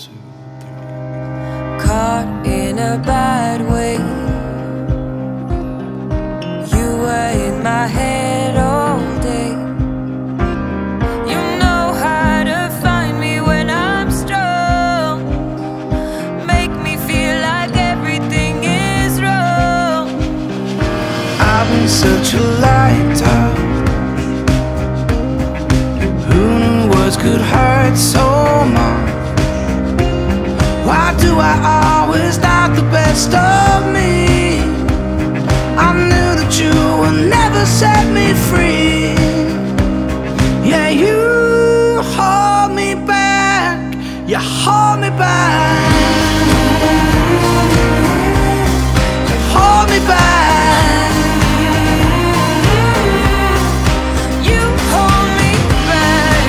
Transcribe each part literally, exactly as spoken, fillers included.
two, three. Caught in a bad way. You were in my head all day. You know how to find me when I'm strong. Make me feel like everything is wrong. I've been such a lighter. Who knew words could hurt so much? Why do I always doubt the best of me? I knew that you would never set me free. Yeah, you hold me back. You hold me back. You hold me back. You hold me back.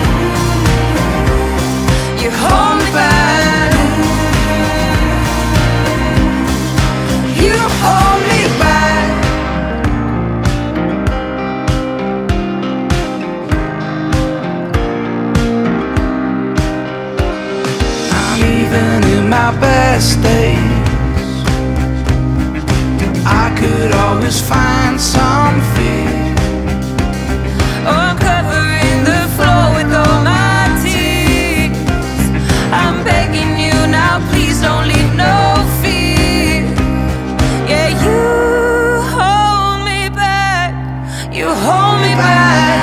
You hold me back. You hold me back. I'm even in my best days. I could always find some fear. Oh, I'm covering the floor with all my tears. I'm begging you now, please don't leave no fear. Yeah, you hold me back. You hold me back.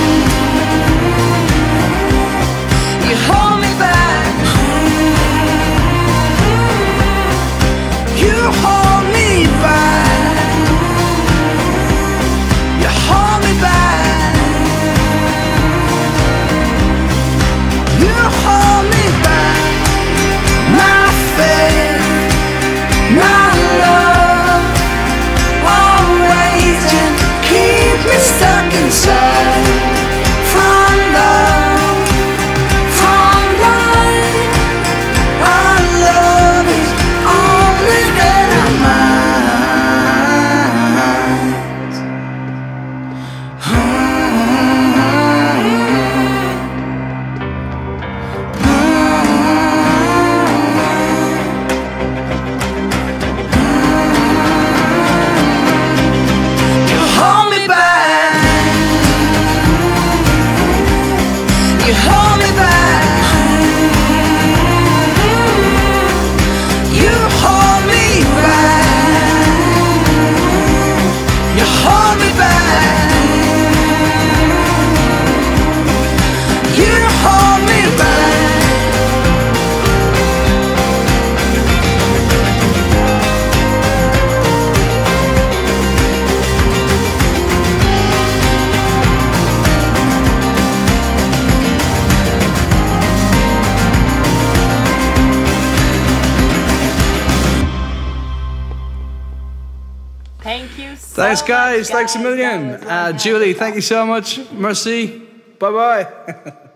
You hold me back. You hold me back. You hold me back. You hold me back. My faith, my love, always just keep me stuck inside. From love, from life, our love is only in our minds. You hold me back. You hold me back. You hold me back. You hold me back. You hold me back. Thank you so Thanks, guys. much, Thanks a guys. million. That was Uh, Julie, thank you so much. Merci. Bye bye.